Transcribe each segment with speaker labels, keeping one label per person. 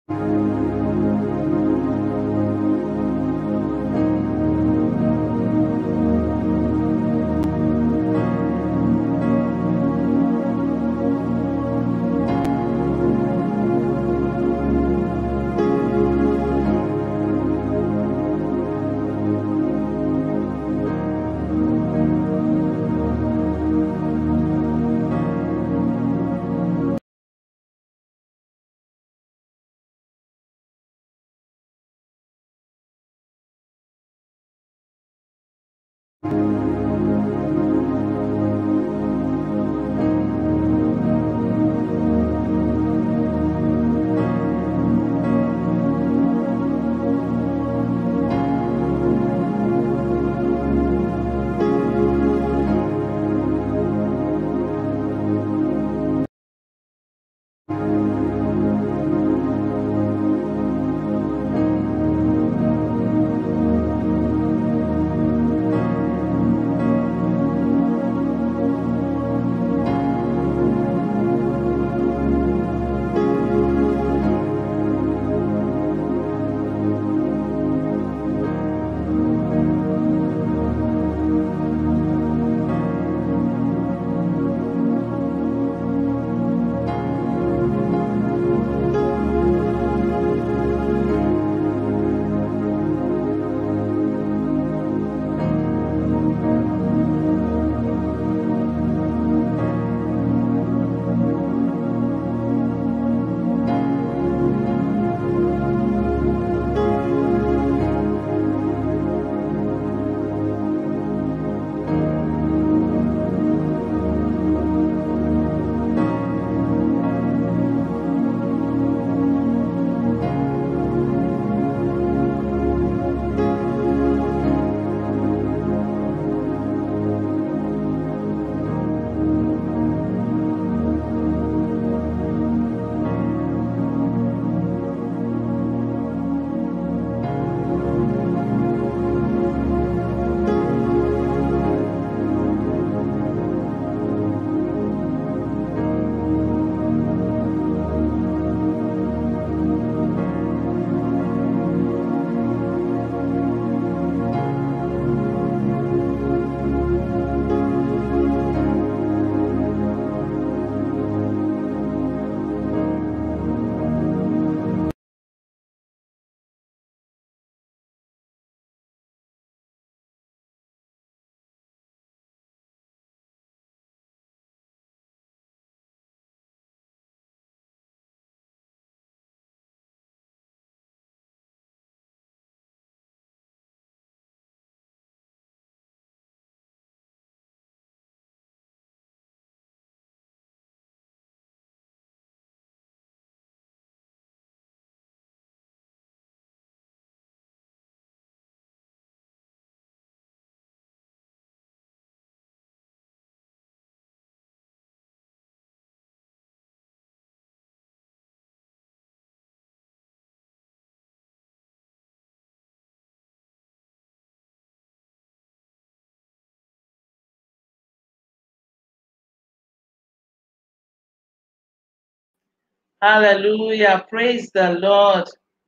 Speaker 1: Hallelujah. Praise the Lord.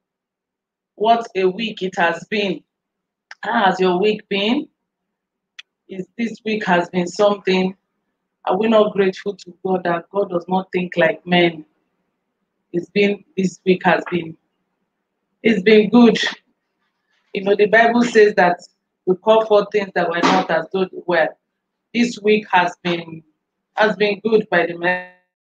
Speaker 1: What a week it has been. How has your week been? This week has been something. Are we not grateful to God that God does not think like men? This week has been, it's been good. You know, the Bible says that we call for things that were not as though they were. This week has been good by the men.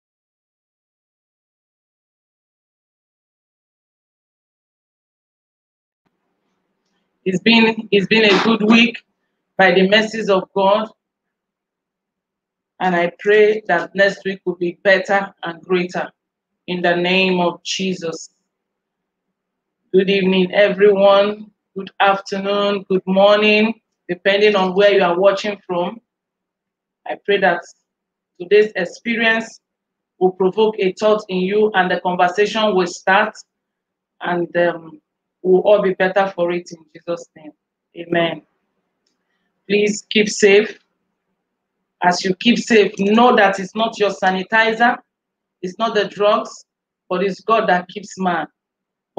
Speaker 1: It's been a good week by the mercies of God. And I pray that next week will be better and greater in the name of Jesus. Good evening, everyone. Good afternoon, good morning, depending on where you are watching from. I pray that today's experience will provoke a thought in you and the conversation will start and we'll all be better for it in Jesus' name. Amen. Please keep safe. As you keep safe, know that it's not your sanitizer, it's not the drugs, but it's God that keeps man.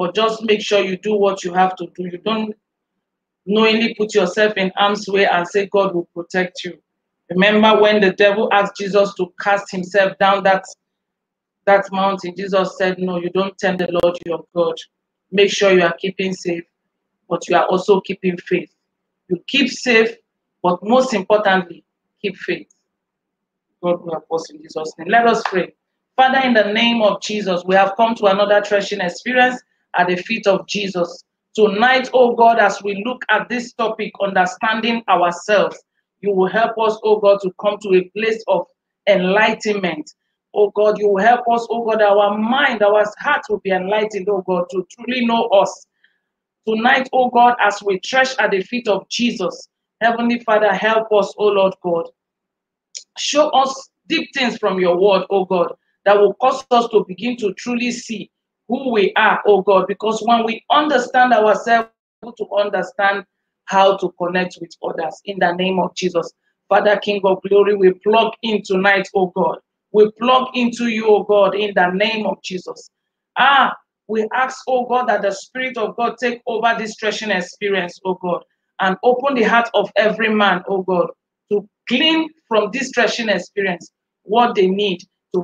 Speaker 1: but just make sure you do what you have to do. You don't knowingly put yourself in harm's way and say God will protect you. Remember when the devil asked Jesus to cast himself down that mountain, Jesus said, no, you don't tempt the Lord your God. Make sure you are keeping safe, but you are also keeping faith. You keep safe, but most importantly, keep faith. God will help us in Jesus' name. Let us pray. Father, in the name of Jesus, we have come to another threshing experience at the feet of Jesus. Tonight, oh God, as we look at this topic, understanding ourselves, you will help us, oh God, to come to a place of enlightenment. Oh God, you will help us, oh God, our mind, our heart will be enlightened, oh God, to truly know us. Tonight, oh God, as we thresh at the feet of Jesus, Heavenly Father, help us, oh Lord God. Show us deep things from your word, oh God, that will cause us to begin to truly see who we are, oh God, because when we understand ourselves, to understand how to connect with others in the name of Jesus. Father, King of glory, we plug in tonight, oh God. We plug into you, oh God, in the name of Jesus. We ask, oh God, that the Spirit of God take over this threshing experience, oh God, and open the heart of every man, oh God, to glean from this threshing experience what they need to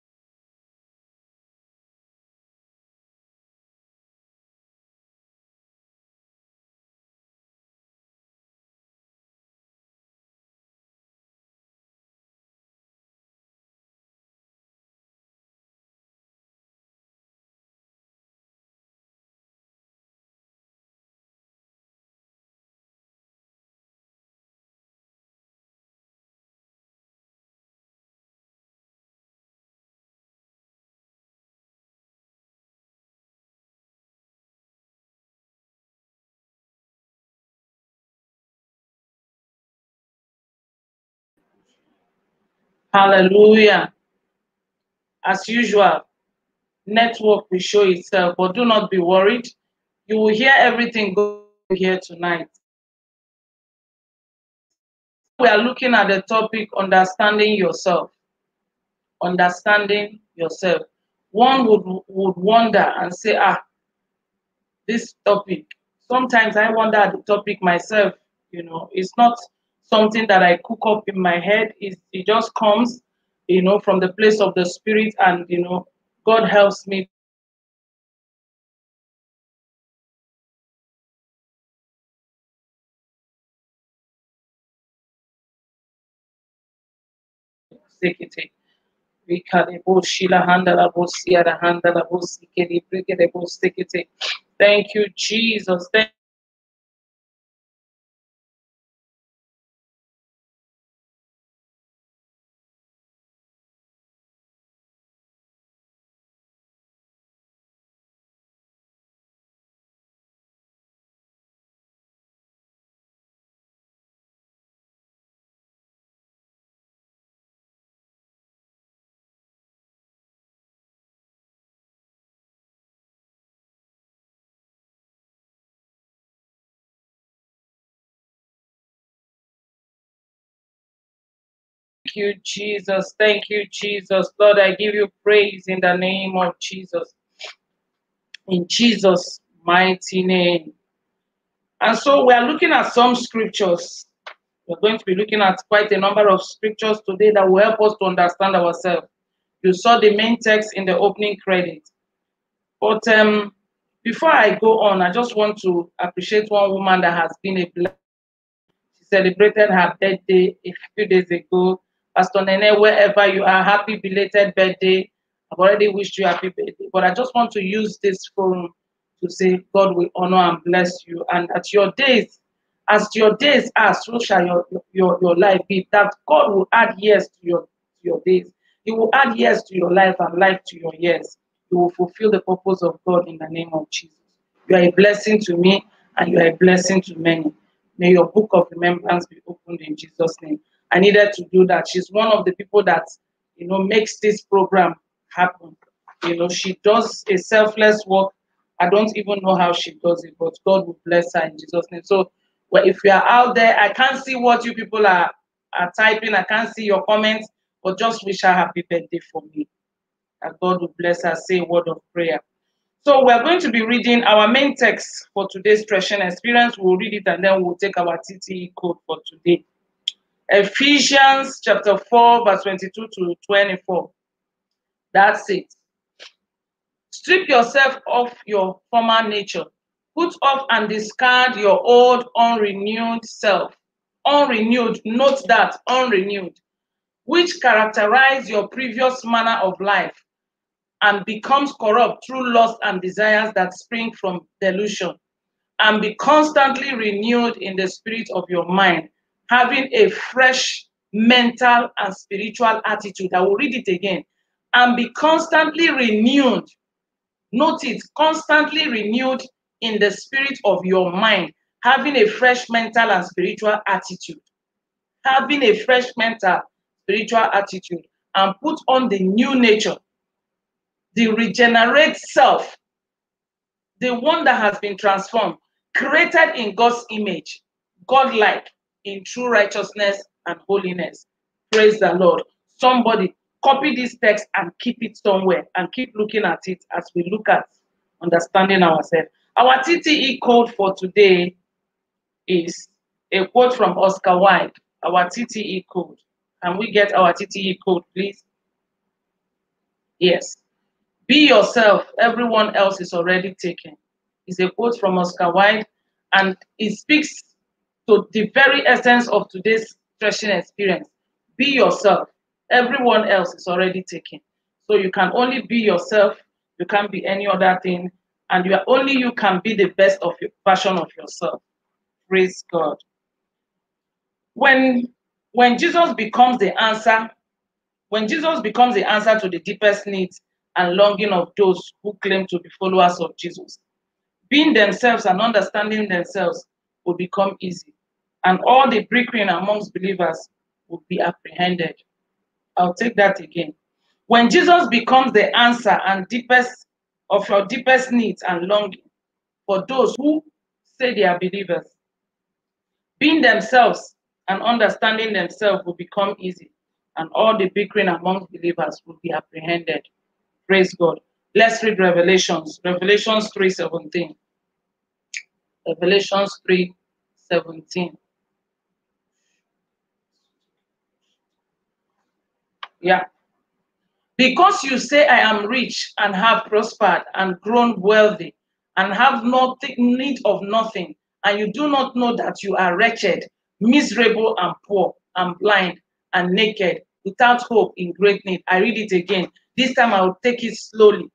Speaker 1: hallelujah. As usual, network will show itself, but do not be worried. You will hear everything go here tonight. We are looking at the topic understanding yourself. Understanding yourself. One would wonder and say, this topic. Sometimes I wonder at the topic myself. It's not something that I cook up in my head. It just comes, from the place of the spirit, and God helps me. Thank you, Jesus. Thank you, Jesus. Thank you, Jesus. Lord, I give you praise in the name of Jesus. In Jesus' mighty name. And so we are looking at some scriptures. We're going to be looking at quite a number of scriptures today that will help us to understand ourselves. You saw the main text in the opening credit. But before I go on, I just want to appreciate one woman that has been a blessing. She celebrated her birthday a few days ago. Pastor Nene, wherever you are, happy belated birthday. I've already wished you happy birthday. But I just want to use this forum to say God will honor and bless you. And that your days, as your days are, so shall your life be. That God will add years to your days. He will add years to your life and life to your years. You will fulfill the purpose of God in the name of Jesus. You are a blessing to me, and you are a blessing to many. May your book of remembrance be opened in Jesus' name. I needed to do that. She's one of the people that, makes this program happen. She does a selfless work. I don't even know how she does it, but God will bless her in Jesus' name. So, if you are out there, I can't see what you people are typing. I can't see your comments, but just wish her happy birthday for me. And God will bless her. Say a word of prayer. So we're going to be reading our main text for today's stretching experience. We'll read it and then we'll take our TTE code for today. Ephesians chapter 4, verse 22 to 24. That's it. Strip yourself of your former nature. Put off and discard your old unrenewed self. Unrenewed, note that, unrenewed, which characterize your previous manner of life and becomes corrupt through lust and desires that spring from delusion. And be constantly renewed in the spirit of your mind, having a fresh mental and spiritual attitude. I will read it again. And be constantly renewed. Note it, constantly renewed in the spirit of your mind, having a fresh mental and spiritual attitude. Having a fresh mental, spiritual attitude, and put on the new nature, the regenerate self, the one that has been transformed, created in God's image, God-like, in true righteousness and holiness. Praise the Lord. Somebody copy this text and keep it somewhere and keep looking at it as we look at understanding ourselves. Our TTE code for today is a quote from Oscar Wilde. Our TTE code. Can we get our TTE code, please? Yes. Be yourself. Everyone else is already taken. It's a quote from Oscar Wilde, and it speaks to the very essence of today's stretching experience. Be yourself. Everyone else is already taken. So you can only be yourself. You can't be any other thing. And only you can be the best of your version of yourself. Praise God. When Jesus becomes the answer, to the deepest needs and longing of those who claim to be followers of Jesus, being themselves and understanding themselves will become easy, and all the bickering amongst believers will be apprehended. I'll take that again. When Jesus becomes the answer and deepest of your deepest needs and longing for those who say they are believers, being themselves and understanding themselves will become easy, and all the bickering amongst believers will be apprehended. Praise God. Let's read Revelations. Revelations 3:17. Revelations 3:17. Yeah. Because you say, I am rich and have prospered and grown wealthy and have need of nothing, and you do not know that you are wretched, miserable and poor and blind and naked, without hope in great need. I read it again. This time I will take it slowly.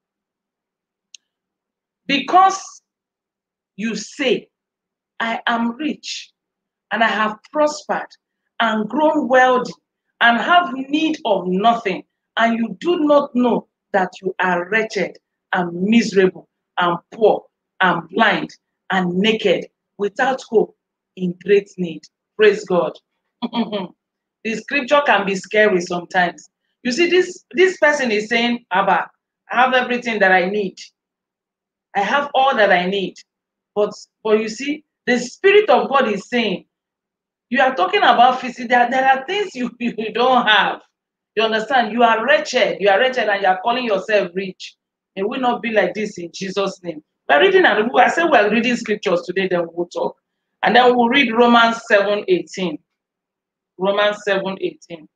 Speaker 1: Because you say, I am rich and I have prospered and grown wealthy and have need of nothing, and you do not know that you are wretched and miserable and poor and blind and naked, without hope in great need. Praise God. The scripture can be scary sometimes. You see, this person is saying, Abba, I have everything that I need. I have all that I need. But you see, the Spirit of God is saying, you are talking about physical. There are things you don't have. You understand? You are wretched. You are wretched and you are calling yourself rich. It will not be like this in Jesus' name. We're reading, and I said we're reading scriptures today, then we'll talk. And then we'll read Romans 7:18. Romans 7:18.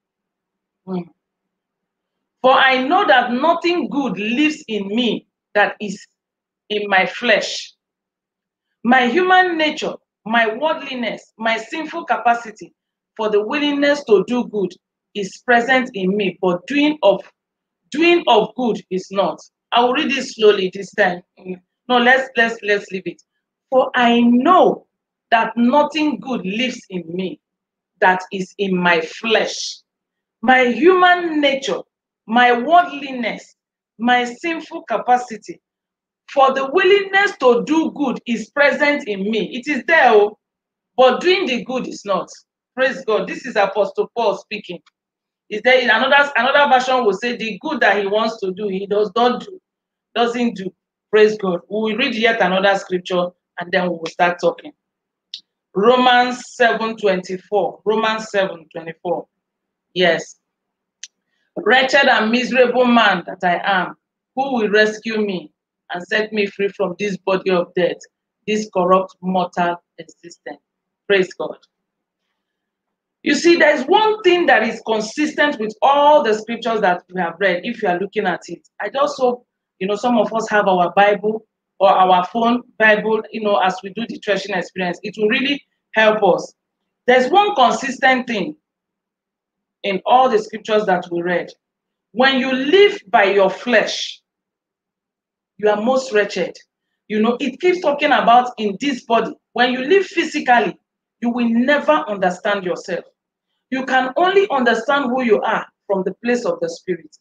Speaker 1: For I know that nothing good lives in me that is in my flesh. My human nature, my worldliness, my sinful capacity for the willingness to do good is present in me, but doing of good is not. I will read it slowly this time. No, let's leave it. For I know that nothing good lives in me that is in my flesh. My human nature, my worldliness, my sinful capacity for the willingness to do good is present in me. It is there, but doing the good is not. Praise God. This is Apostle Paul speaking. Is there in another version will say the good that he wants to do, he doesn't do. Praise God. We will read yet another scripture and then we will start talking. Romans 7:24. Romans 7:24. Yes. Wretched and miserable man that I am, who will rescue me and set me free from this body of death, this corrupt mortal existence. Praise God. You see, there's one thing that is consistent with all the scriptures that we have read, if you are looking at it. I just hope, some of us have our Bible or our phone Bible, as we do the threshing experience. It will really help us. There's one consistent thing in all the scriptures that we read. When you live by your flesh, you are most wretched. It keeps talking about in this body. When you live physically, you will never understand yourself. You can only understand who you are from the place of the spirit.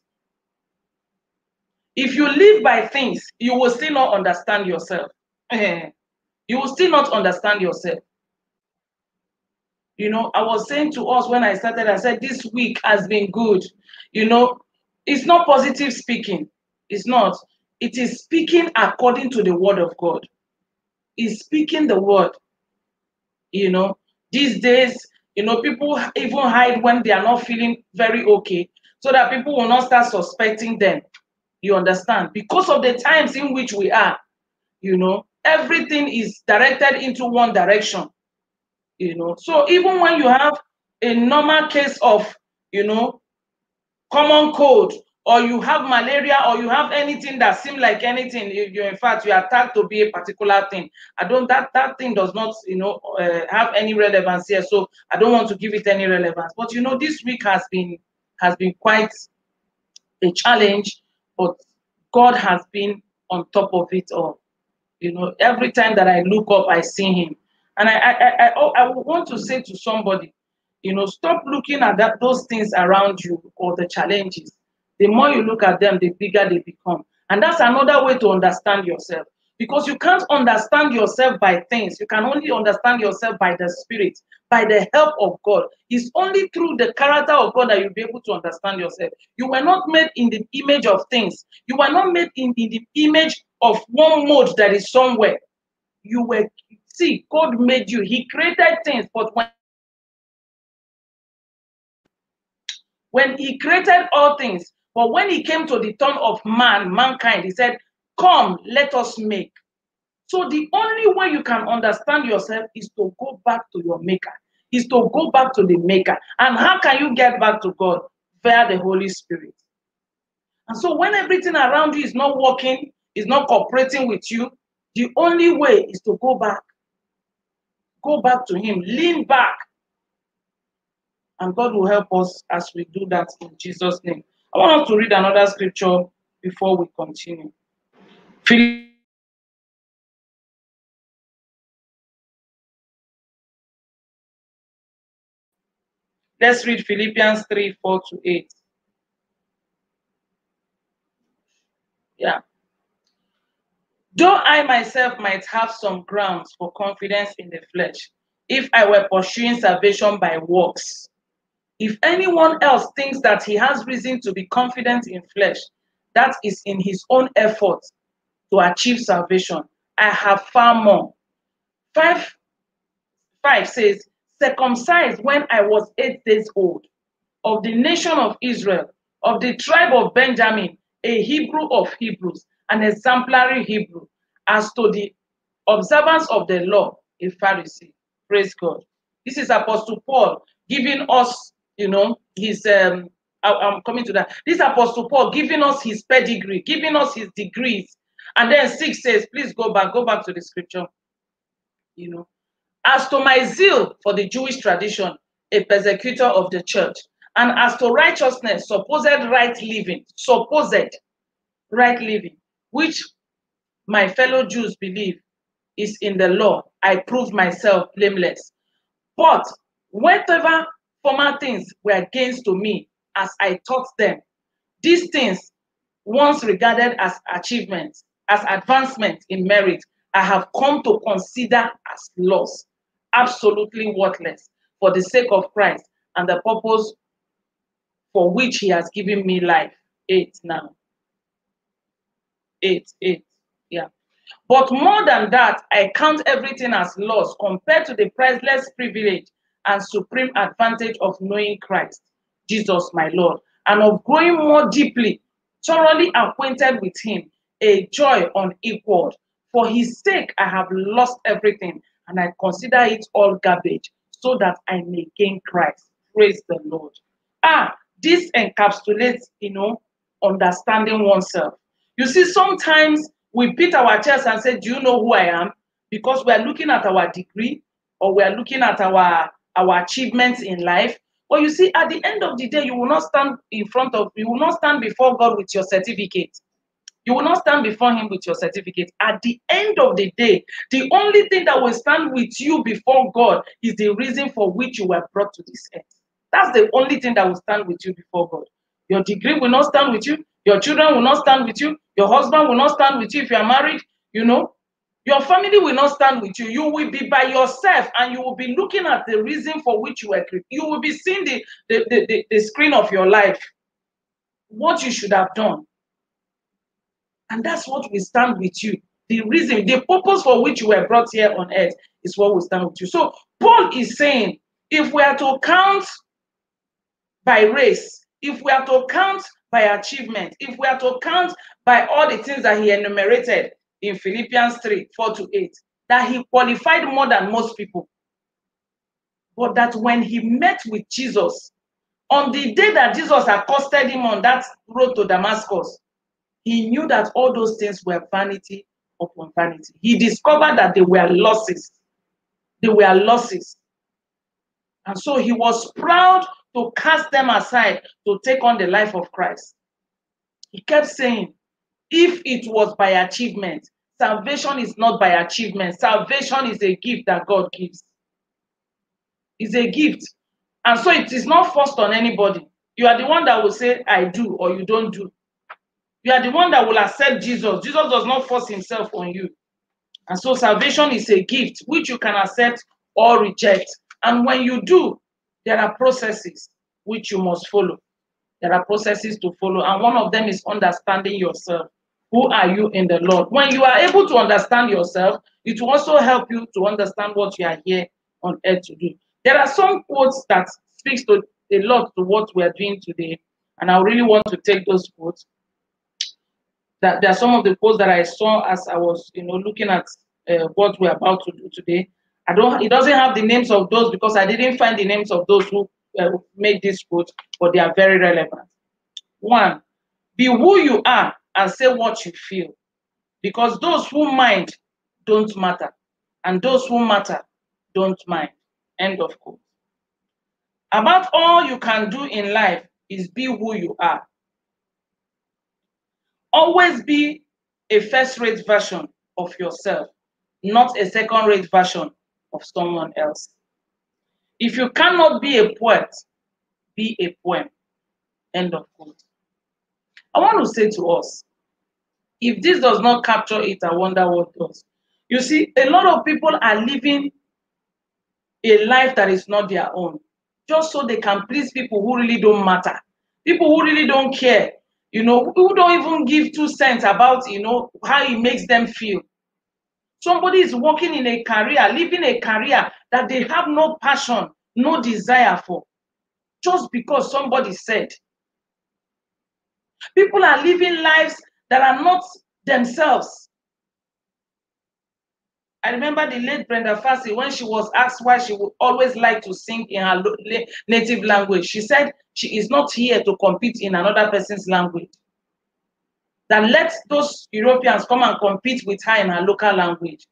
Speaker 1: If you live by things, you will still not understand yourself. You will still not understand yourself. I was saying to us when I started, I said, this week has been good. It's not positive speaking. It's not. It is speaking according to the word of God. It's speaking the word. These days, people even hide when they are not feeling very okay, so that people will not start suspecting them. You understand? Because of the times in which we are, everything is directed into one direction. So even when you have a normal case of, common cold, or you have malaria, or you have anything that seems like anything, in fact, you are tagged to be a particular thing. That thing does not, have any relevance here. So I don't want to give it any relevance. But this week has been quite a challenge, but God has been on top of it all. Every time that I look up, I see him. And I want to say to somebody, stop looking at those things around you or the challenges. The more you look at them, the bigger they become. And that's another way to understand yourself. Because you can't understand yourself by things. You can only understand yourself by the Spirit, by the help of God. It's only through the character of God that you'll be able to understand yourself. You were not made in the image of things. You were not made in the image of one mode that is somewhere. God made you. He created things, but when he created all things, but when he came to the turn of mankind, he said, come, let us make. So the only way you can understand yourself is to go back to your maker, is to go back to the maker. And how can you get back to God? Via the Holy Spirit. And so when everything around you is not working, is not cooperating with you, the only way is to go back. Go back to him, lean back. And God will help us as we do that in Jesus' name. I want us to read another scripture before we continue. Let's read Philippians 3:4-8. Yeah. Though I myself might have some grounds for confidence in the flesh, if I were pursuing salvation by works. If anyone else thinks that he has reason to be confident in flesh, that is in his own effort to achieve salvation. I have far more. 5:5 says, circumcised when I was 8 days old, of the nation of Israel, of the tribe of Benjamin, a Hebrew of Hebrews, an exemplary Hebrew, as to the observance of the law, a Pharisee. Praise God. This is Apostle Paul giving us, his, I'm coming to that. This Apostle Paul giving us his pedigree, giving us his degrees. And then 6 says, please go back to the scripture. As to my zeal for the Jewish tradition, a persecutor of the church, and as to righteousness, supposed right living, which my fellow Jews believe is in the law, I prove myself blameless. But whatever former things were gains to me, as I taught them, these things, once regarded as achievements, as advancement in merit, I have come to consider as loss, absolutely worthless, for the sake of Christ and the purpose for which he has given me life. 8 now. 8. Yeah. But more than that, I count everything as loss compared to the priceless privilege and supreme advantage of knowing Christ, Jesus my Lord, and of growing more deeply, thoroughly acquainted with him, a joy unequaled. For his sake, I have lost everything, and I consider it all garbage, so that I may gain Christ. Praise the Lord. This encapsulates, understanding oneself. You see, sometimes we beat our chest and say, do you know who I am? Because we are looking at our degree, or we are looking at our achievements in life. But you see, at the end of the day, you will not stand before God with your certificate. You will not stand before him with your certificate. At the end of the day, the only thing that will stand with you before God is the reason for which you were brought to this earth. That's the only thing that will stand with you before God. Your degree will not stand with you. Your children will not stand with you. Your husband will not stand with you if you are married. Your family will not stand with you. You will be by yourself, and you will be looking at the reason for which you were created. You will be seeing the screen of your life, what you should have done. And that's what will stand with you. The reason, the purpose for which you were brought here on earth is what will stand with you. So Paul is saying, if we are to count by race, if we are to count by achievement, if we are to count by all the things that he enumerated in Philippians 3:4-8, that he qualified more than most people. But that when he met with Jesus, on the day that Jesus accosted him on that road to Damascus, he knew that all those things were vanity upon vanity. He discovered that they were losses. They were losses. And so he was proud to cast them aside to take on the life of Christ. He kept saying, if it was by achievement, salvation is not by achievement. Salvation is a gift that God gives. It's a gift. And so it is not forced on anybody. You are the one that will say, I do, or you don't do. You are the one that will accept Jesus. Jesus does not force himself on you. And so salvation is a gift which you can accept or reject. And when you do, there are processes which you must follow. There are processes to follow. And one of them is understanding yourself. Who are you in the Lord? When you are able to understand yourself, it will also help you to understand what you are here on earth to do. There are some quotes that speaks to a lot to what we are doing today. And I really want to take those quotes. That there are some of the quotes that I saw as I was, looking at what we're about to do today. It doesn't have the names of those because I didn't find the names of those who made this quote, but they are very relevant. 1, be who you are and say what you feel, because those who mind don't matter, and those who matter don't mind. End of quote. About all you can do in life is be who you are. Always be a first-rate version of yourself, not a second-rate version of someone else. If you cannot be a poet, be a poem. End of quote. I want to say to us, if this does not capture it, I wonder what does. You see, a lot of people are living a life that is not their own, just so they can please people who really don't matter, people who really don't care, who don't even give 2 cents about, how it makes them feel. Somebody is working in a career, living a career that they have no passion, no desire for, just because somebody said. People are living lives that are not themselves. I remember the late Brenda Fassie, when she was asked why she would always like to sing in her native language. She said she is not here to compete in another person's language. That let those Europeans come and compete with her in her local language.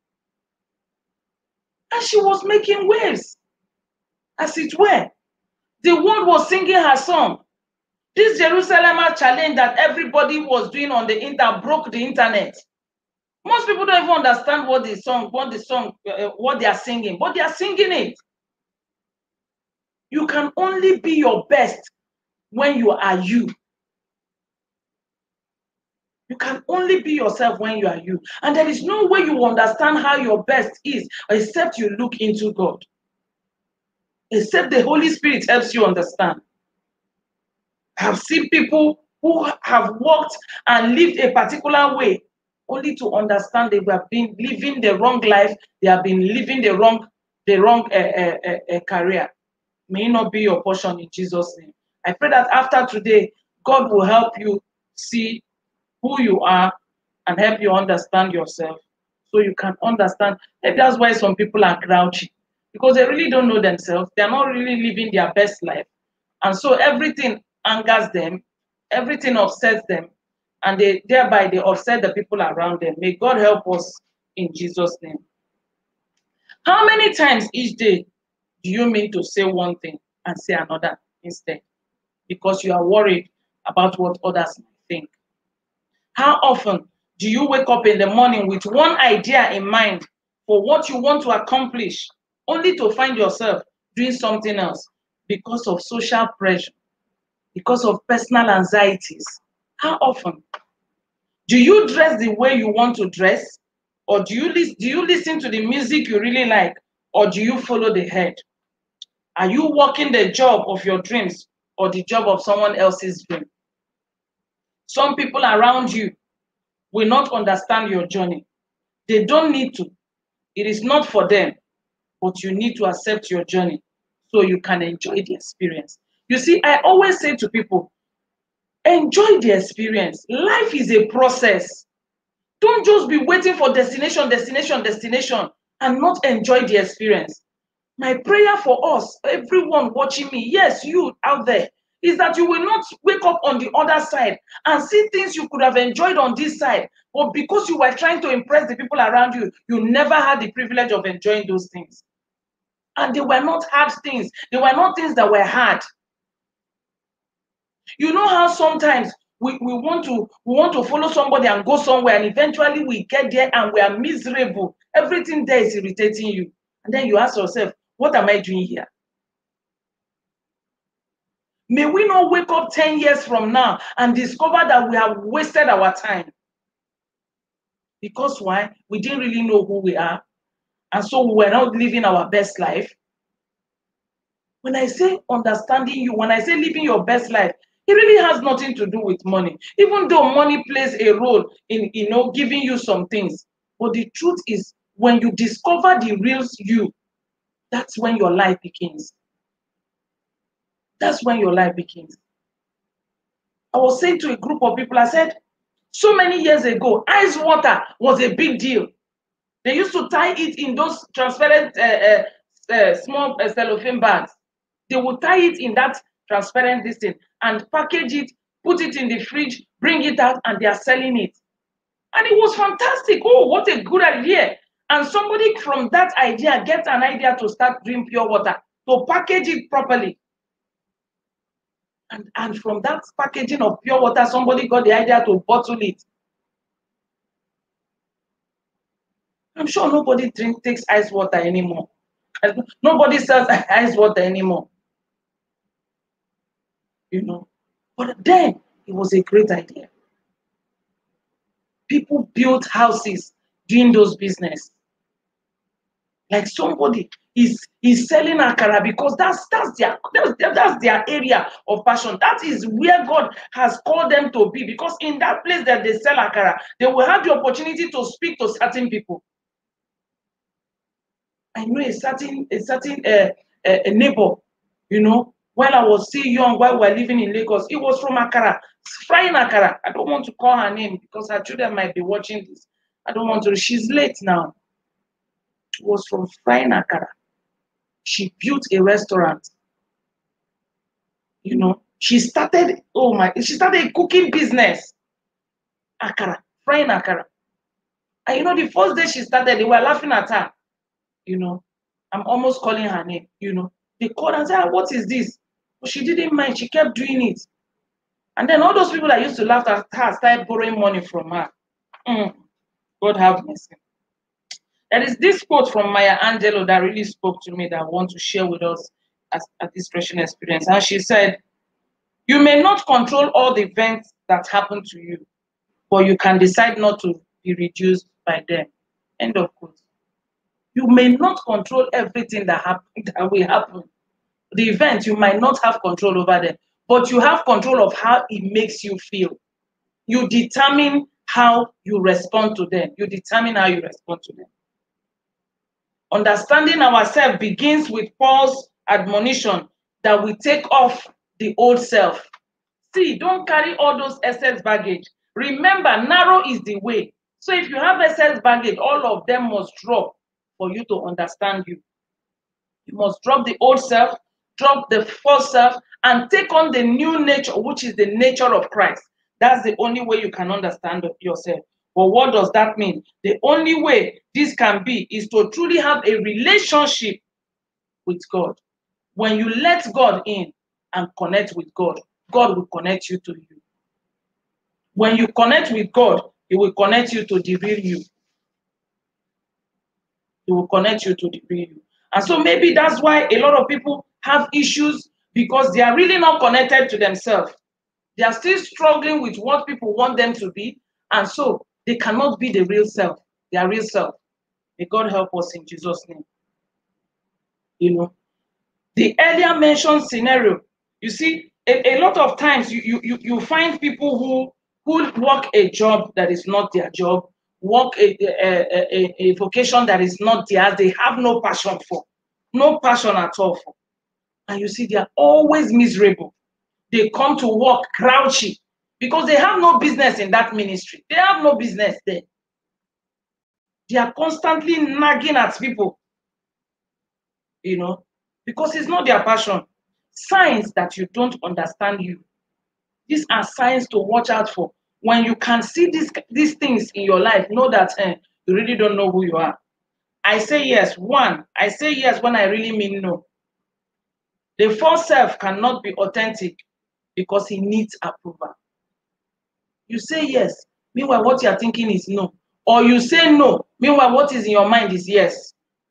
Speaker 1: And she was making waves, as it were. The world was singing her song. This Jerusalem challenge that everybody was doing on the internet broke the internet. Most people don't even understand what they are singing, but they are singing it. You can only be your best when you are you. You can only be yourself when you are you. And there is no way you understand how your best is except you look into God. Except the Holy Spirit helps you understand. I've seen people who have walked and lived a particular way only to understand they have been living the wrong life, they have been living the wrong career. May it not be your portion in Jesus' name. I pray that after today, God will help you see who you are and help you understand yourself so you can understand. Maybe that's why some people are grouchy, because they really don't know themselves. They're not really living their best life. And so everything angers them, everything upsets them, and thereby they upset the people around them. May God help us in Jesus' name. How many times each day do you mean to say one thing and say another instead? Because you are worried about what others think. How often do you wake up in the morning with one idea in mind for what you want to accomplish, only to find yourself doing something else because of social pressure, because of personal anxieties? How often? Do you dress the way you want to dress? Or do you listen to the music you really like? Or do you follow the head? Are you working the job of your dreams or the job of someone else's dream? Some people around you will not understand your journey. They don't need to. It is not for them, but you need to accept your journey so you can enjoy the experience. You see, I always say to people, enjoy the experience. Life is a process. Don't just be waiting for destination, and not enjoy the experience. My prayer for us, everyone watching me, yes, you out there, is that you will not wake up on the other side and see things you could have enjoyed on this side, but because you were trying to impress the people around you, you never had the privilege of enjoying those things. And they were not hard things. They were not things that were hard. You know how sometimes we want to follow somebody and go somewhere, and eventually we get there and we are miserable. Everything there is irritating you. And then you ask yourself, what am I doing here? May we not wake up 10 years from now and discover that we have wasted our time. Because why? We didn't really know who we are. And so we were not living our best life. When I say understanding you, when I say living your best life, it really has nothing to do with money. Even though money plays a role in giving you some things. But the truth is, when you discover the real you, that's when your life begins. That's when your life begins. I was saying to a group of people, I said, so many years ago, ice water was a big deal. They used to tie it in those transparent small cellophane bags. They would tie it in that transparent thing and package it, put it in the fridge, bring it out, and they are selling it. And it was fantastic. Oh, what a good idea. And somebody from that idea gets an idea to start doing pure water, to package it properly. And from that packaging of pure water, somebody got the idea to bottle it. I'm sure nobody takes ice water anymore. Nobody sells ice water anymore. But then it was a great idea. People built houses doing those business. Like somebody is selling akara because that's their area of passion. That is where God has called them to be, because in that place that they sell akara, they will have the opportunity to speak to certain people. I know a certain neighbor, while I was still young, while we were living in Lagos, it was from Akara, frying Akara. I don't want to call her name because her children might be watching this. I don't want to. She's late now. It was from frying Akara. She built a restaurant. She started a cooking business. Akara, frying Akara. And the first day she started, they were laughing at her. I'm almost calling her name. They called and said, what is this? But she didn't mind. She kept doing it. And then all those people that used to laugh at her started borrowing money from her. God have mercy. There is this quote from Maya Angelou that really spoke to me that I want to share with us at this Christian experience. And she said, you may not control all the events that happen to you, but you can decide not to be reduced by them. End of quote. You may not control everything that will happen. The event, you might not have control over them, but you have control of how it makes you feel. You determine how you respond to them. Understanding ourselves begins with Paul's admonition that we take off the old self. See, don't carry all those excess baggage. Remember, narrow is the way. So if you have excess baggage, all of them must drop for you to understand you. You must drop the old self, drop the false self, and take on the new nature, which is the nature of Christ. That's the only way you can understand yourself. But what does that mean? The only way this can be is to truly have a relationship with God. When you let God in and connect with God, God will connect you to you. When you connect with God, He will connect you to the real you. He will connect you to the real you. And so maybe that's why a lot of people have issues, because they are really not connected to themselves. They are still struggling with what people want them to be. And so they cannot be the real self, their real self. May God help us in Jesus' name. You know, the earlier mentioned scenario, you see, a lot of times you find people who work a job that is not their job, work a vocation that is not theirs, they have no passion for, no passion at all for. And you see, they are always miserable. They come to work grouchy because they have no business in that ministry. They have no business there. They are constantly nagging at people, you know, because it's not their passion. Signs that you don't understand you. These are signs to watch out for. When you can see these things in your life, know that you really don't know who you are. I say yes. One, I say yes when I really mean no. The false self cannot be authentic because he needs approval. You say yes, meanwhile what you are thinking is no. Or you say no, meanwhile what is in your mind is yes.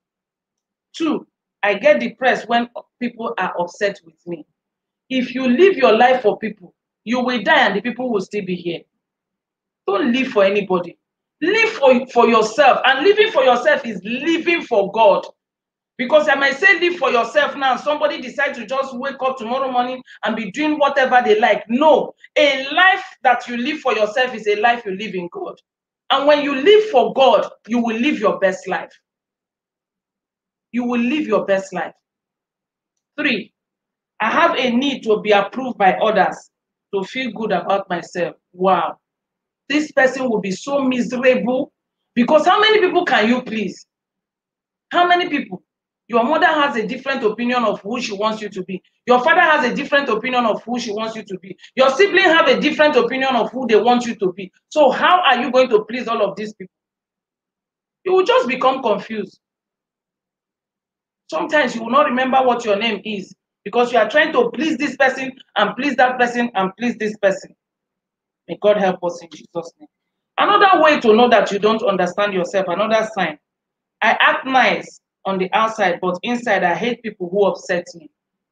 Speaker 1: Two, I get depressed when people are upset with me. If you live your life for people, you will die and the people will still be here. Don't live for anybody. Live for yourself. And living for yourself is living for God. Because I might say live for yourself now. Somebody decides to just wake up tomorrow morning and be doing whatever they like. No. A life that you live for yourself is a life you live in God. And when you live for God, you will live your best life. You will live your best life. Three, I have a need to be approved by others to feel good about myself. Wow. This person will be so miserable, because how many people can you please? How many people? Your mother has a different opinion of who she wants you to be. Your father has a different opinion of who she wants you to be. Your siblings have a different opinion of who they want you to be. So how are you going to please all of these people? You will just become confused. Sometimes you will not remember what your name is because you are trying to please this person and please that person and please this person. May God help us in Jesus' name. Another way to know that you don't understand yourself, another sign. I act nice on the outside, but inside I hate people who upset me.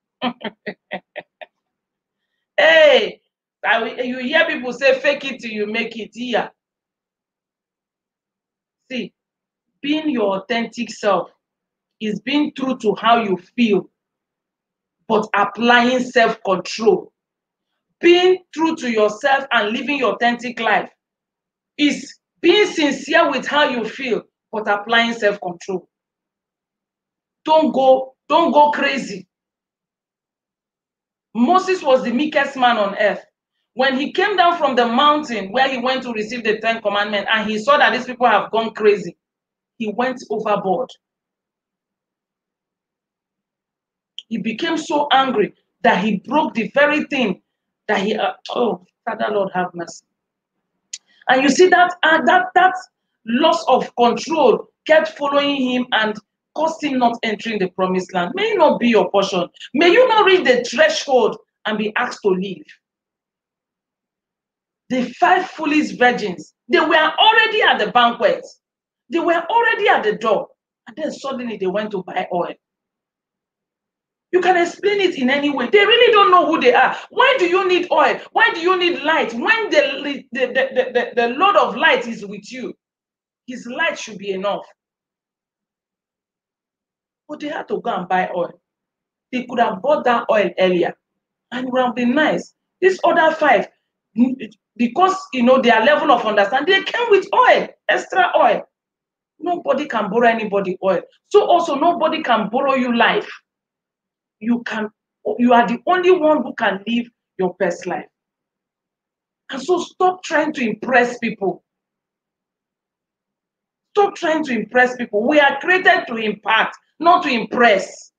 Speaker 1: Hey, you hear people say fake it till you make it here. See, being your authentic self is being true to how you feel, but applying self-control. Being true to yourself and living your authentic life is being sincere with how you feel, but applying self-control. Don't go crazy. Moses was the meekest man on earth. When he came down from the mountain where he went to receive the 10 commandments and he saw that these people have gone crazy, he went overboard. He became so angry that he broke the very thing that he, oh, Father Lord have mercy. And you see that loss of control kept following him and caused him not entering the promised land. May it not be your portion. May you not reach the threshold and be asked to leave. The 5 foolish virgins, they were already at the banquet. They were already at the door. And then suddenly they went to buy oil. You can explain it in any way. They really don't know who they are. Why do you need oil? Why do you need light? When the Lord of light is with you, his light should be enough. But they had to go and buy oil. They could have bought that oil earlier. And it would have been nice. These other 5, because, their level of understanding, they came with oil, extra oil. Nobody can borrow anybody oil. So also nobody can borrow you life. You are the only one who can live your best life. And so stop trying to impress people. Stop trying to impress people. We are created to impact, not to impress.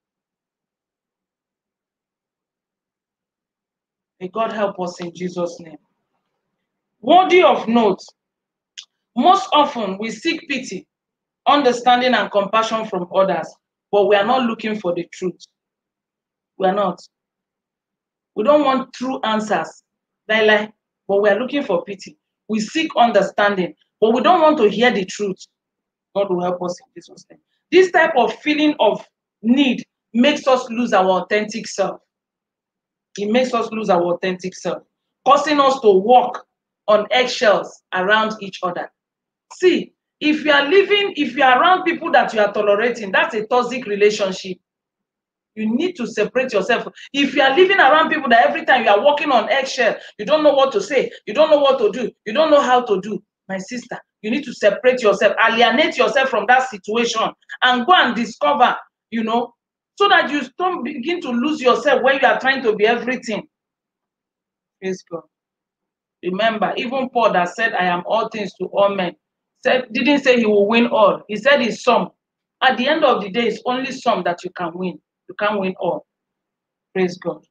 Speaker 1: May God help us in Jesus' name. Worthy of note, most often we seek pity, understanding, and compassion from others, but we are not looking for the truth. We are not. We don't want true answers, but we are looking for pity. We seek understanding, but we don't want to hear the truth. God will help us in Jesus' name. This type of feeling of need makes us lose our authentic self. It makes us lose our authentic self, causing us to walk on eggshells around each other. See, if you are around people that you are tolerating, that's a toxic relationship. You need to separate yourself. If you are living around people that every time you are walking on eggshell, you don't know what to say, you don't know what to do, you don't know how to do, my sister, you need to separate yourself, alienate yourself from that situation, and go and discover, so that you don't begin to lose yourself when you are trying to be everything. Praise God. Remember, even Paul that said, I am all things to all men, didn't say he will win all. He said it's some. At the end of the day, it's only some that you can win. You can't win all. Praise God.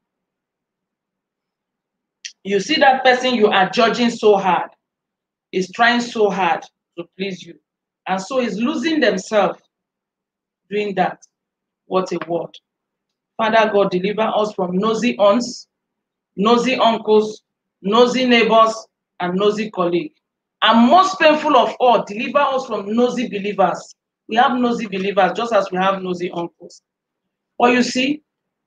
Speaker 1: You see that person you are judging so hard, is trying so hard to please you. And so is losing themselves doing that. What a word. Father God, deliver us from nosy aunts, nosy uncles, nosy neighbors, and nosy colleagues. And most painful of all, deliver us from nosy believers. We have nosy believers just as we have nosy uncles. Or you see,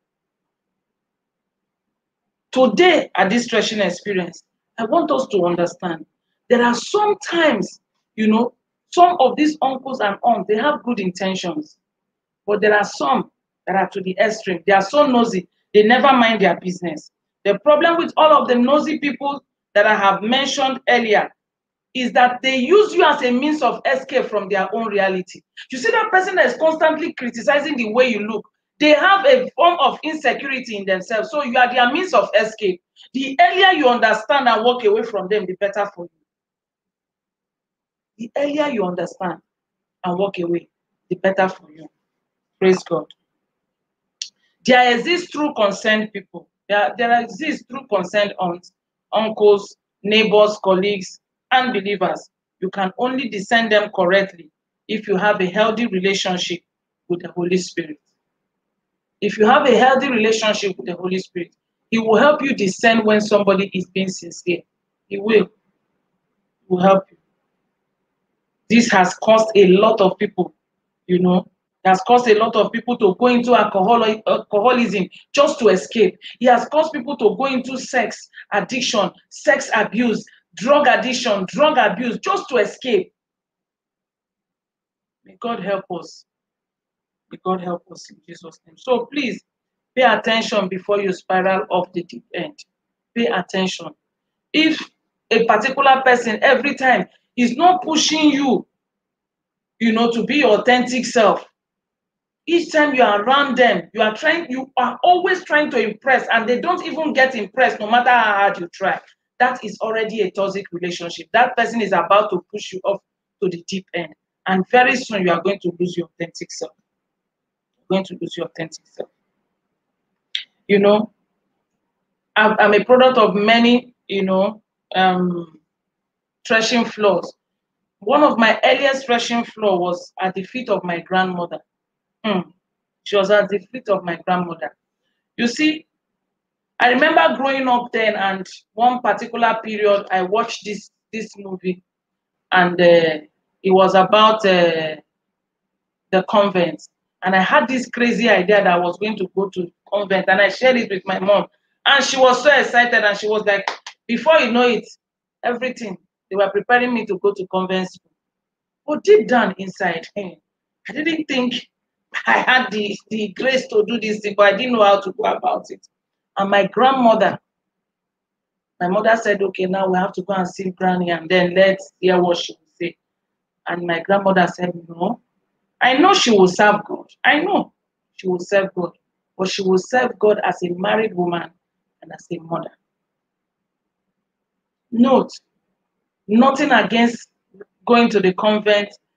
Speaker 1: today at this stretching experience, I want us to understand there are sometimes, some of these uncles and aunts, they have good intentions, but there are some that are to the extreme. They are so nosy, they never mind their business. The problem with all of the nosy people that I have mentioned earlier is that they use you as a means of escape from their own reality. You see that person that is constantly criticizing the way you look, they have a form of insecurity in themselves. So you are their means of escape. The earlier you understand and walk away from them, the better for you. The earlier you understand and walk away, the better for you. Praise God. There exists true concerned people. There exists true concerned aunts, uncles, neighbors, colleagues, and believers. You can only discern them correctly if you have a healthy relationship with the Holy Spirit. If you have a healthy relationship with the Holy Spirit, He will help you discern when somebody is being sincere. He will help you. This has caused a lot of people, has caused a lot of people to go into alcoholism just to escape. It has caused people to go into sex addiction, sex abuse, drug addiction, drug abuse, just to escape. May God help us. May God help us in Jesus' name. So please, pay attention before you spiral off the deep end. Pay attention. If a particular person every time is not pushing you, to be your authentic self, each time you are around them, you are always trying to impress, and they don't even get impressed no matter how hard you try. That is already a toxic relationship. That person is about to push you off to the deep end. And very soon you are going to lose your authentic self. You're going to lose your authentic self. I'm a product of many, threshing floors. One of my earliest threshing floor was at the feet of my grandmother. She was at the feet of my grandmother. You see, I remember growing up then, and one particular period I watched this movie, and it was about the convent. And I had this crazy idea that I was going to go to convent, and I shared it with my mom. And she was so excited, and she was like, before you know it, everything, they were preparing me to go to convent school. But deep down inside, I didn't think I had the grace to do this thing, but I didn't know how to go about it. And my mother said, okay, now we have to go and see Granny, and then let's hear what she will say. And my grandmother said, no, I know she will serve God. I know she will serve God, but she will serve God as a married woman and as a mother. Note, nothing against going to the convent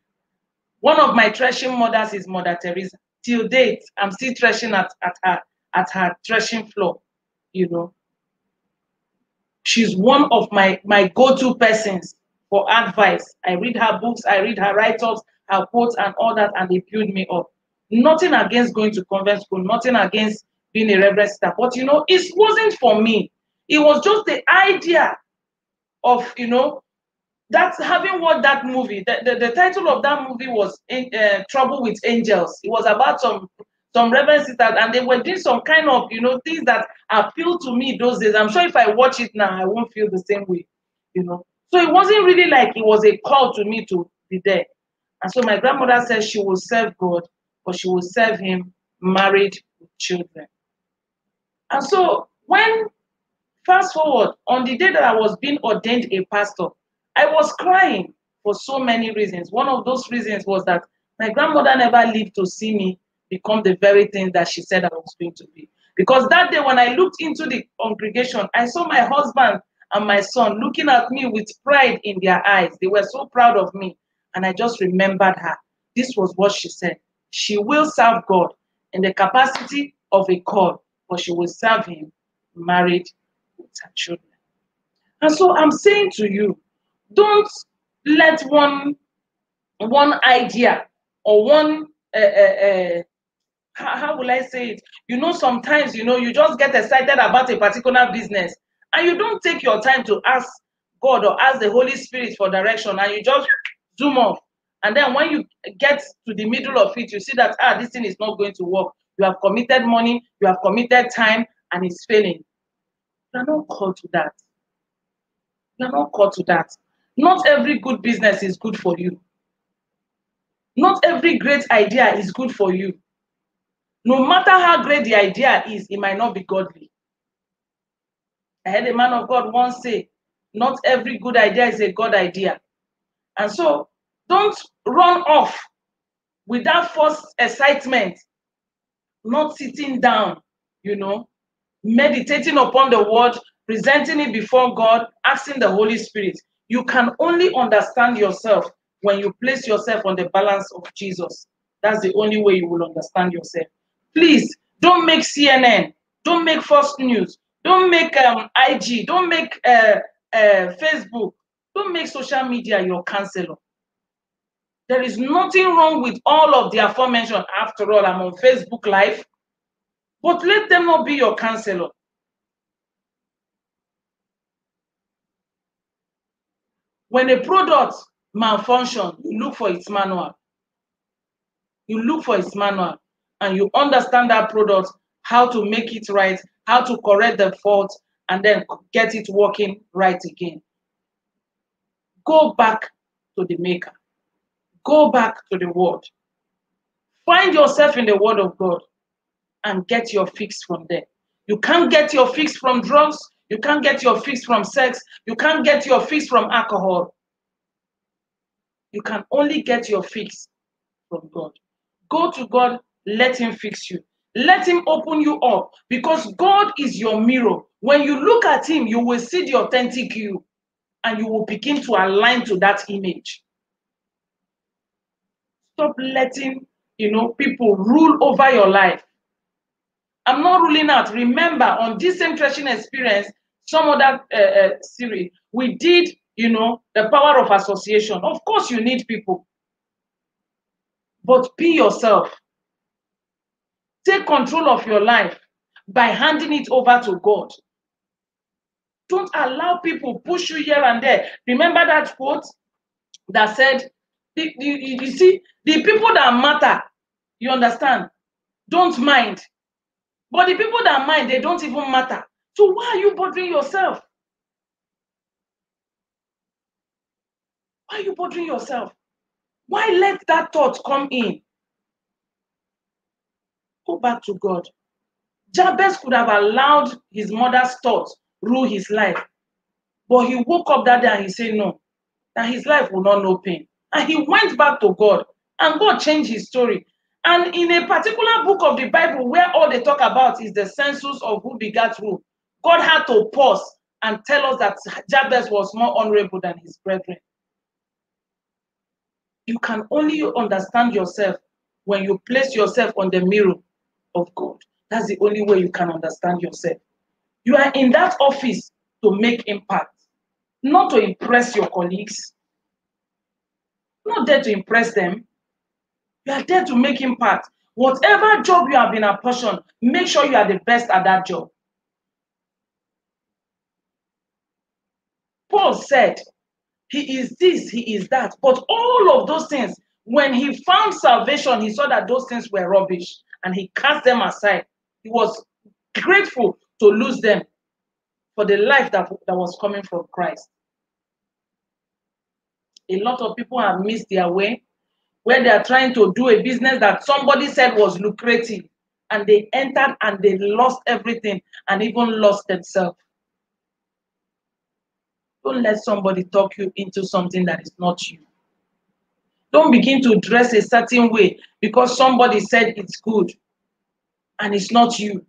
Speaker 1: One of my threshing mothers is Mother Teresa. Till date, I'm still threshing at her threshing floor, you know. She's one of my go-to persons for advice. I read her books, I read her write-ups, her quotes and all that, and they build me up. Nothing against going to convent school, nothing against being a reverend sister, but you know, it wasn't for me. It was just the idea of, you know, that's having watched that movie. The title of that movie was Trouble with Angels. It was about some reverend sisters, and they were doing some kind of, you know, things that appealed to me those days. I'm sure if I watch it now, I won't feel the same way, you know. So it wasn't really like it was a call to me to be there. And so my grandmother said she will serve God, but she will serve Him married with children. And so when fast forward, on the day that I was being ordained a pastor, I was crying for so many reasons. One of those reasons was that my grandmother never lived to see me become the very thing that she said I was going to be. Because that day when I looked into the congregation, I saw my husband and my son looking at me with pride in their eyes. They were so proud of me. And I just remembered her. This was what she said. She will serve God in the capacity of a call, but she will serve Him married with her children. And so I'm saying to you, don't let one idea or one how will I say it? You know, sometimes, you know, you just get excited about a particular business and you don't take your time to ask God or ask the Holy Spirit for direction, and you just zoom off. And then when you get to the middle of it, you see that this thing is not going to work. You have committed money, you have committed time, and it's failing. You are not called to that. You are not called to that. Not every good business is good for you. Not every great idea is good for you. No matter how great the idea is, it might not be godly. I heard a man of God once say, not every good idea is a God idea. And so don't run off without false excitement, not sitting down, you know, meditating upon the word, presenting it before God, asking the Holy Spirit. You can only understand yourself when you place yourself on the balance of Jesus. That's the only way you will understand yourself. Please don't make CNN, don't make Fox News, don't make IG, don't make Facebook, don't make social media your counselor. There is nothing wrong with all of the aforementioned. After all, I'm on Facebook Live, but let them not be your counselor. When a product malfunction, you look for its manual. You look for its manual and you understand that product, how to make it right, how to correct the fault, and then get it working right again. Go back to the maker. Go back to the word. Find yourself in the word of God and get your fix from there. You can't get your fix from drugs. You can't get your fix from sex. You can't get your fix from alcohol. You can only get your fix from God. Go to God, let Him fix you. Let Him open you up, because God is your mirror. When you look at Him, you will see the authentic you, and you will begin to align to that image. Stop letting, people rule over your life. I'm not ruling out. Remember, on this same threshing experience, some other series, we did, the power of association. Of course, you need people, but be yourself. Take control of your life by handing it over to God. Don't allow people push you here and there. Remember that quote that said, you see, the people that matter, you understand, don't mind. But the people that mind, they don't even matter. So why are you bothering yourself? Why are you bothering yourself? Why let that thought come in? Go back to God. Jabez could have allowed his mother's thoughts rule his life. But he woke up that day and he said no, that his life will not know pain. And he went back to God, and God changed his story. And in a particular book of the Bible where all they talk about is the census of who begat who, God had to pause and tell us that Jabez was more honorable than his brethren. You can only understand yourself when you place yourself on the mirror of God. That's the only way you can understand yourself. You are in that office to make impact, not to impress your colleagues, not there to impress them. You are there to make impact. Whatever job you have been apportioned, make sure you are the best at that job. Paul said, he is this, he is that. But all of those things, when he found salvation, he saw that those things were rubbish and he cast them aside. He was grateful to lose them for the life that was coming from Christ. A lot of people have missed their way where they are trying to do a business that somebody said was lucrative, and they entered and they lost everything and even lost themselves. Don't let somebody talk you into something that is not you. Don't begin to dress a certain way because somebody said it's good and it's not you.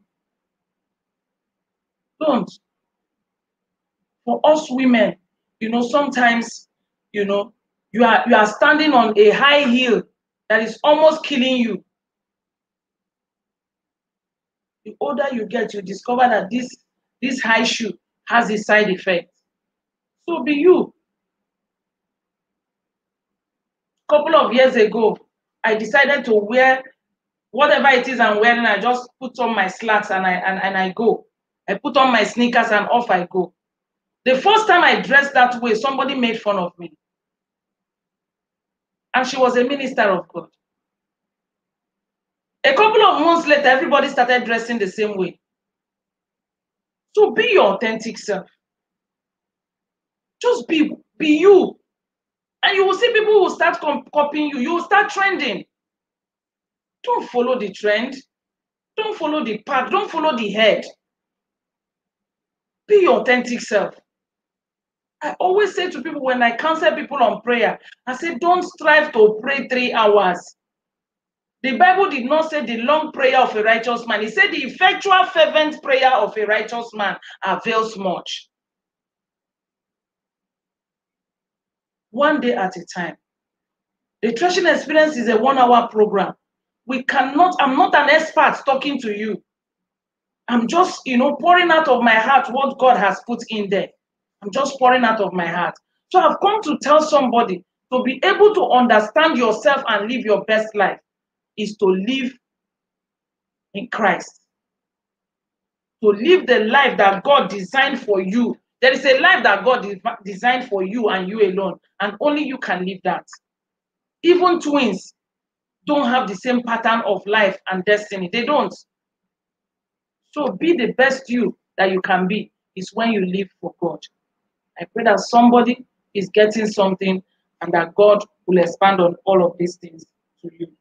Speaker 1: Don't. For us women, sometimes, you are standing on a high hill that is almost killing you. The older you get, you discover that this high shoe has a side effect. So be you. A couple of years ago, I decided to wear whatever it is I'm wearing. I just put on my slacks and I go. I put on my sneakers and off I go. The first time I dressed that way, somebody made fun of me. And she was a minister of God. A couple of months later, everybody started dressing the same way. So be your authentic self. Just be you. And you will see people who will start copying you. You will start trending. Don't follow the trend. Don't follow the path. Don't follow the head. Be your authentic self. I always say to people when I counsel people on prayer, I say, don't strive to pray 3 hours. The Bible did not say the long prayer of a righteous man. It said the effectual, fervent prayer of a righteous man avails much. One day at a time. The Threshing Experience is a 1-hour program. I'm not an expert talking to you. I'm just, pouring out of my heart what God has put in there. I'm just pouring out of my heart. So I've come to tell somebody to be able to understand yourself and live your best life is to live in Christ. To live the life that God designed for you. There is a life that God designed for you and you alone, and only you can live that. Even twins don't have the same pattern of life and destiny. They don't. So be the best you that you can be is when you live for God. I pray that somebody is getting something and that God will expand on all of these things to you.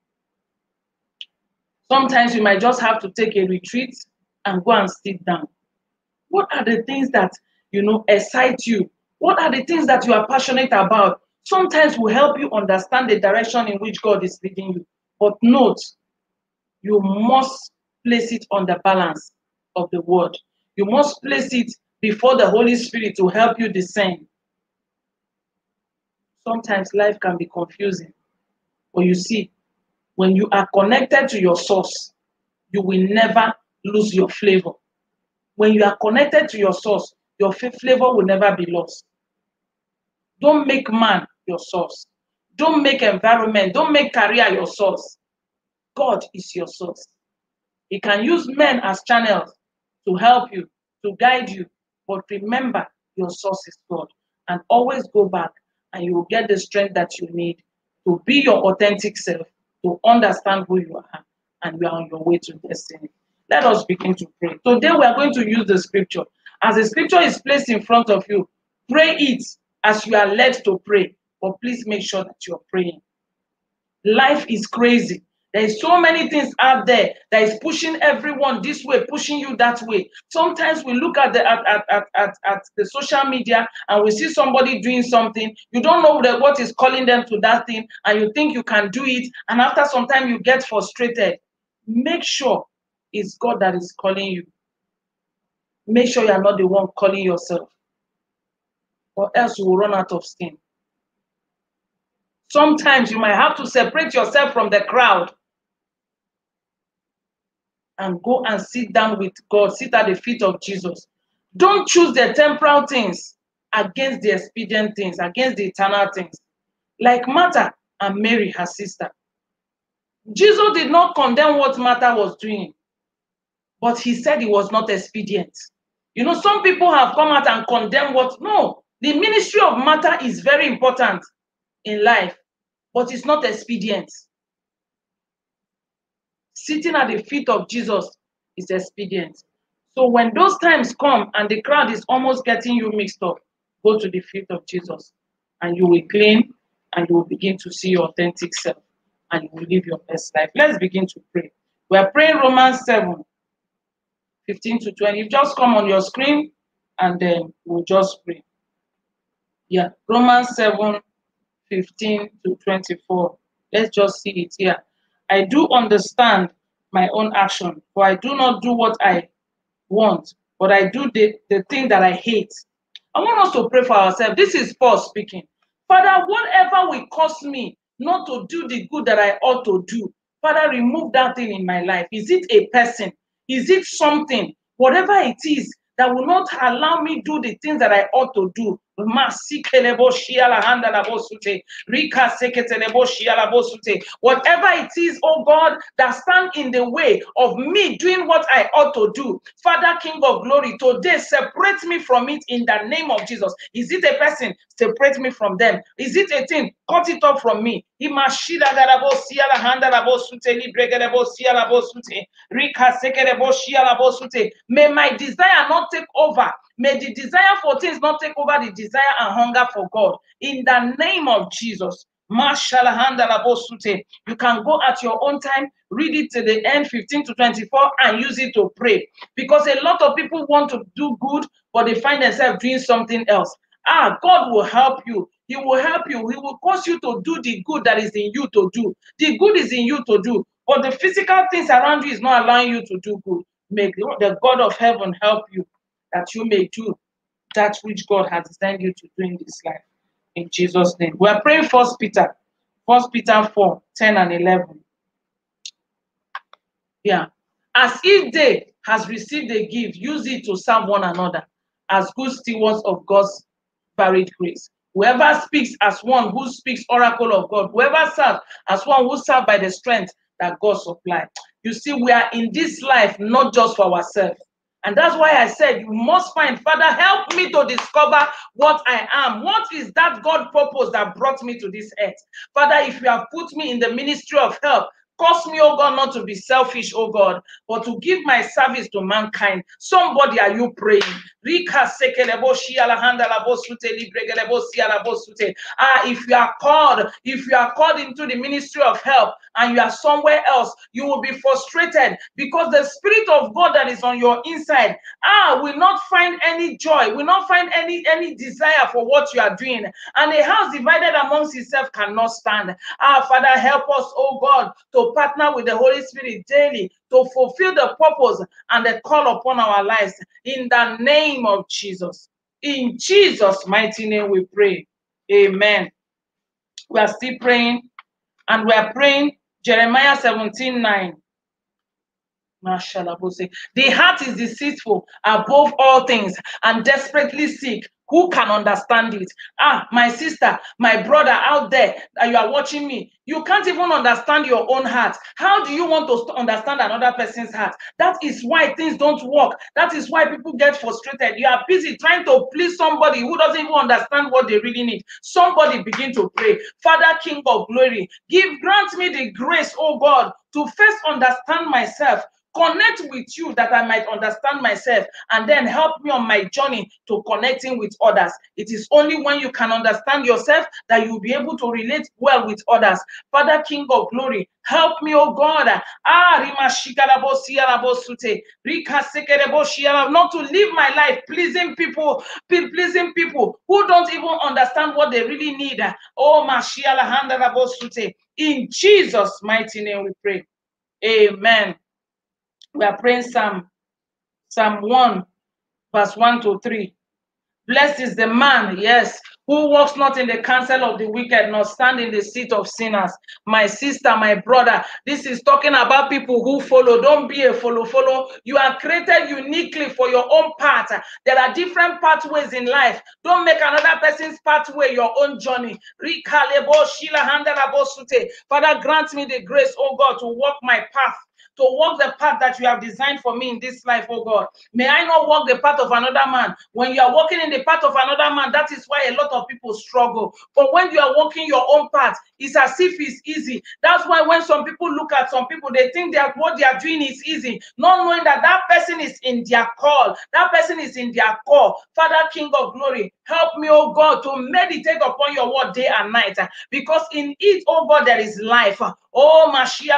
Speaker 1: Sometimes you might just have to take a retreat and go and sit down. What are the things that, excite you? What are the things that you are passionate about? Sometimes will help you understand the direction in which God is leading you. But note, you must place it on the balance of the word. You must place it before the Holy Spirit to help you discern. Sometimes life can be confusing. But you see, when you are connected to your source, you will never lose your flavor. When you are connected to your source, your flavor will never be lost. Don't make man your source. Don't make environment. Don't make career your source. God is your source. He can use men as channels to help you, to guide you. But remember, your source is God. And always go back and you will get the strength that you need to be your authentic self, to understand who you are, and you are on your way to destiny. Let us begin to pray. Today we are going to use the scripture. As the scripture is placed in front of you, pray it as you are led to pray. But please make sure that you are praying. Life is crazy. There is so many things out there that is pushing everyone this way, pushing you that way. Sometimes we look at the social media and we see somebody doing something. You don't know what is calling them to that thing, and you think you can do it. And after some time, you get frustrated. Make sure it's God that is calling you. Make sure you are not the one calling yourself, or else you will run out of steam. Sometimes you might have to separate yourself from the crowd and go and sit down with God, sit at the feet of Jesus. Don't choose the temporal things against the expedient things, against the eternal things. Like Martha and Mary, her sister. Jesus did not condemn what Martha was doing, but he said it was not expedient. You know, some people have come out and condemned what, no, the ministry of Martha is very important in life, but it's not expedient. Sitting at the feet of Jesus is expedient. So when those times come and the crowd is almost getting you mixed up, go to the feet of Jesus and you will clean and you will begin to see your authentic self and you will live your best life. Let's begin to pray. We are praying Romans 7:15 to 20. You just come on your screen and then we'll just pray. Yeah, Romans 7:15 to 24. Let's just see it here. I do understand my own action, for I do not do what I want, but I do the thing that I hate. I want us to pray for ourselves. This is Paul speaking. Father, whatever will cause me not to do the good that I ought to do, Father, remove that thing in my life. Is it a person? Is it something? Whatever it is that will not allow me do the things that I ought to do. Whatever it is, oh God, that stand in the way of me doing what I ought to do, Father, King of glory, today separate me from it in the name of Jesus. Is it a person? Separate me from them. Is it a thing? Cut it off from me. May my desire not take over. May the desire for things not take over the desire and hunger for God. In the name of Jesus. You can go at your own time, read it to the end, 15 to 24, and use it to pray. Because a lot of people want to do good, but they find themselves doing something else. God will help you. He will help you. He will cause you to do the good that is in you to do. The good is in you to do. But the physical things around you is not allowing you to do good. May the God of heaven help you that you may do that which God has designed you to do in this life. In Jesus' name. We are praying 1 Peter 4:10 and 11. Yeah. As each day has received a gift, use it to serve one another as good stewards of God's varied grace. Whoever speaks as one who speaks oracle of God, whoever serves as one who serves by the strength that God supplies. You see, we are in this life not just for ourselves. And that's why I said, you must find, Father, help me to discover what I am. What is that God purpose that brought me to this earth? Father, if you have put me in the ministry of help, cause me, oh God, not to be selfish, oh God, but to give my service to mankind. Somebody, are you praying? If you are called into the ministry of help and you are somewhere else, you will be frustrated because the Spirit of God that is on your inside will not find any joy, will not find any desire for what you are doing. And a house divided amongst itself cannot stand. Father, help us, oh God, to partner with the Holy Spirit daily to fulfill the purpose and the call upon our lives in the name of Jesus. In Jesus' mighty name we pray. Amen. We are still praying, and we are praying Jeremiah 17:9. The heart is deceitful above all things and desperately sick. Who can understand it? My sister, my brother out there that you are watching me, you can't even understand your own heart. How do you want to understand another person's heart? That is why things don't work. That is why people get frustrated. You are busy trying to please somebody who doesn't even understand what they really need. Somebody begin to pray. Father, King of glory, grant me the grace, oh God, to first understand myself. Connect with you that I might understand myself, and then help me on my journey to connecting with others. It is only when you can understand yourself that you'll be able to relate well with others. Father, King of glory, help me, oh God, not to live my life pleasing people who don't even understand what they really need. In Jesus' mighty name we pray. Amen. We are praying Psalm 1, verse 1 to 3. Blessed is the man, yes, who walks not in the counsel of the wicked, nor stand in the seat of sinners. My sister, my brother, this is talking about people who follow. Don't be a follow. You are created uniquely for your own path. There are different pathways in life. Don't make another person's pathway your own journey. Father, grant me the grace, oh God, to walk my path, to walk the path that you have designed for me in this life, oh God. May I not walk the path of another man. When you are walking in the path of another man, that is why a lot of people struggle. But when you are walking your own path, it's as if it's easy. That's why when some people look at some people, they think that what they are doing is easy, not knowing that that person is in their call. That person is in their call. Father, King of glory, help me, oh God, to meditate upon your word day and night, because in it, oh God, there is life. Oh,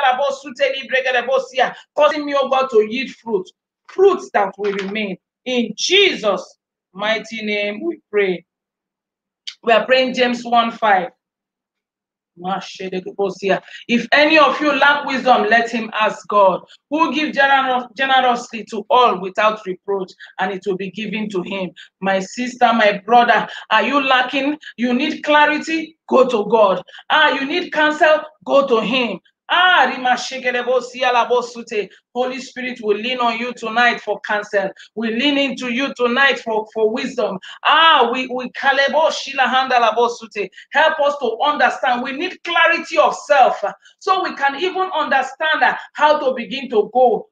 Speaker 1: causing me, oh God, to yield fruits that will remain. In Jesus' mighty name we pray. We are praying James 1:5. If any of you lack wisdom, let him ask God, who gives generously to all without reproach, and it will be given to him. My sister, my brother, are you lacking? You need clarity? Go to God. You need counsel? Go to him. Holy Spirit will lean on you tonight for counsel. We lean into you tonight for wisdom. Help us to understand. We need clarity of self, so we can even understand how to begin to go.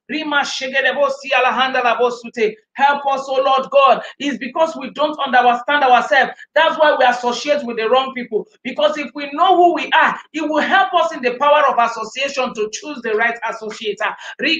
Speaker 1: Help us, oh Lord God. It's because we don't understand ourselves. That's why we associate with the wrong people. Because if we know who we are, it will help us in the power of association to choose the right associator.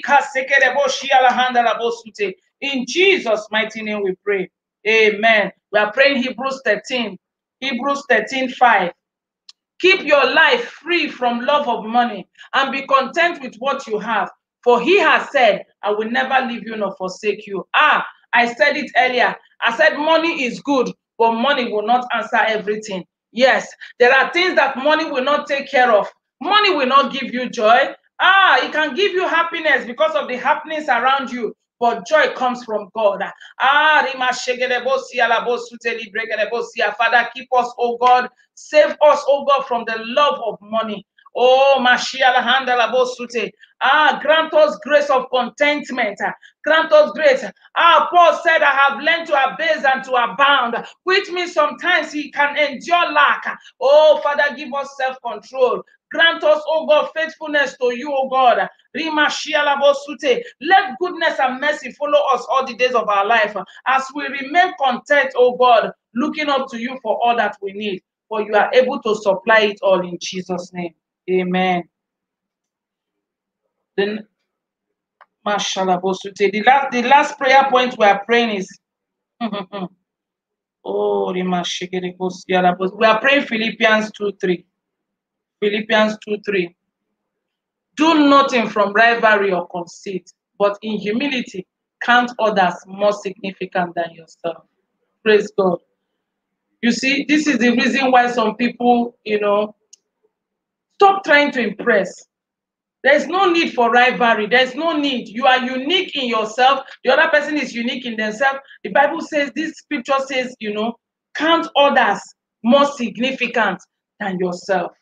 Speaker 1: In Jesus' mighty name we pray. Amen. We are praying Hebrews 13. Hebrews 13:5. Keep your life free from love of money and be content with what you have. For he has said, I will never leave you nor forsake you. I said it earlier. I said money is good, but money will not answer everything. Yes, there are things that money will not take care of. Money will not give you joy. It can give you happiness because of the happenings around you, but joy comes from God. Father, keep us, oh God. Save us, oh God, from the love of money. Oh, grant us grace of contentment. Grant us grace. Paul said, I have learned to abase and to abound, which means sometimes he can endure lack. Oh, Father, give us self-control. Grant us, oh God, faithfulness to you, oh God. Let goodness and mercy follow us all the days of our life as we remain content, oh God, looking up to you for all that we need. For you are able to supply it all in Jesus' name. Amen. Then, the last prayer point we are praying is we are praying Philippians 2:3. Philippians 2:3. Do nothing from rivalry or conceit, but in humility count others more significant than yourself. Praise God. You see, this is the reason why some people, stop trying to impress. There's no need for rivalry. There's no need. You are unique in yourself. The other person is unique in themselves. The Bible says, this scripture says, count others more significant than yourself.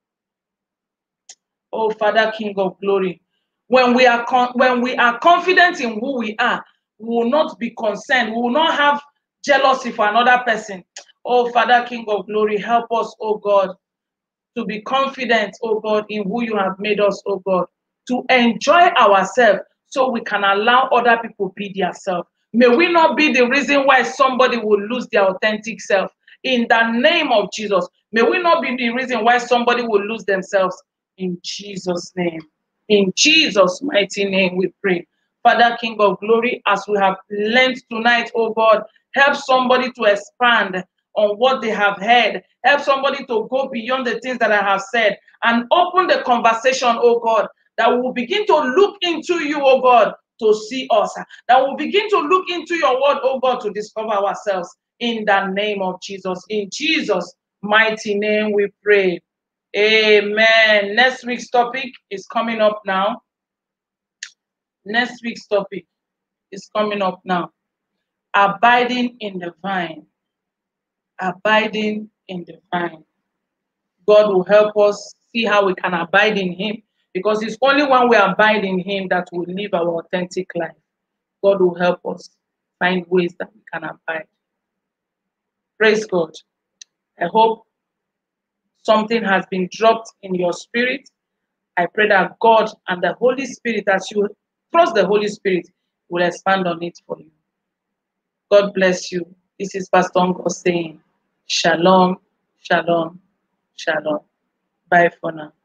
Speaker 1: Oh, Father, King of glory. When we are confident in who we are, we will not be concerned. We will not have jealousy for another person. Oh, Father, King of glory, help us, oh God, to be confident, oh God, in who you have made us, oh God, to enjoy ourselves so we can allow other people be their self. May we not be the reason why somebody will lose their authentic self. In the name of Jesus, may we not be the reason why somebody will lose themselves. In Jesus' name. In Jesus' mighty name we pray. Father, King of glory, as we have learned tonight, oh God, help somebody to expand on what they have heard. Help somebody to go beyond the things that I have said and open the conversation, oh God, that will begin to look into you, oh God, to see us. That will begin to look into your word, oh God, to discover ourselves in the name of Jesus. In Jesus' mighty name we pray. Amen. Next week's topic is coming up now. Next week's topic is coming up now. Abiding in the vine. abiding in the vine. God will help us see how we can abide in Him, because it's only when we abide in Him that we live our authentic life. God will help us find ways that we can abide. Praise God. I hope something has been dropped in your spirit. I pray that God and the Holy Spirit, as you trust the Holy Spirit, will expand on it for you. God bless you. This is Pastor Ngo saying, Shalom, Shalom, Shalom. Bye for now.